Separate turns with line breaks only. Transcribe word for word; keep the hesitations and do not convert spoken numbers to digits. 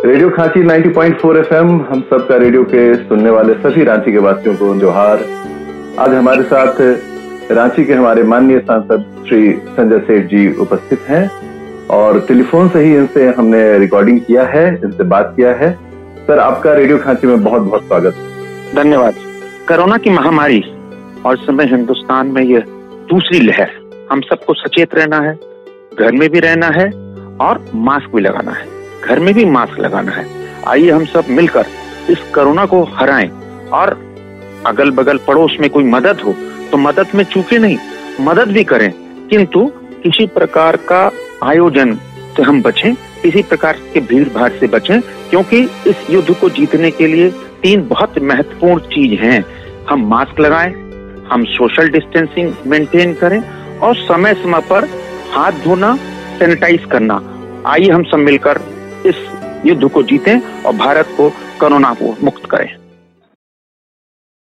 Radio खांची नब्बे point चार FM, हम सबका रेडियो के सुनने वाले सभी रांची के वासियों को जोहार। आज हमारे साथ रांची के हमारे माननीय सांसद श्री संजय सेठ जी उपस्थित हैं और टेलीफोन से ही इनसे हमने रिकॉर्डिंग किया है, इनसे बात किया है। सर, आपका रेडियो खांची में बहुत बहुत स्वागत।
धन्यवाद। कोरोना की महामारी और समय हिंदुस्तान में ये दूसरी लहर, हम सबको सचेत रहना है, घर में भी रहना है और मास्क भी लगाना है। घर में भी मास्क लगाना है। आइए हम सब मिलकर इस कोरोना को हराएं और अगल बगल पड़ोस में कोई मदद हो तो मदद में चूके नहीं, मदद भी करें, किंतु किसी प्रकार का आयोजन से हम बचें, किसी प्रकार के भीड़ भाड़ से बचें, क्योंकि इस युद्ध को जीतने के लिए तीन बहुत महत्वपूर्ण चीज हैं। हम मास्क लगाएं, हम सोशल डिस्टेंसिंग मेंटेन करें और समय समय पर हाथ धोना, सैनिटाइज करना। आइए हम सब मिलकर इस युद्ध को जीतें और भारत को कोरोना को मुक्त करें।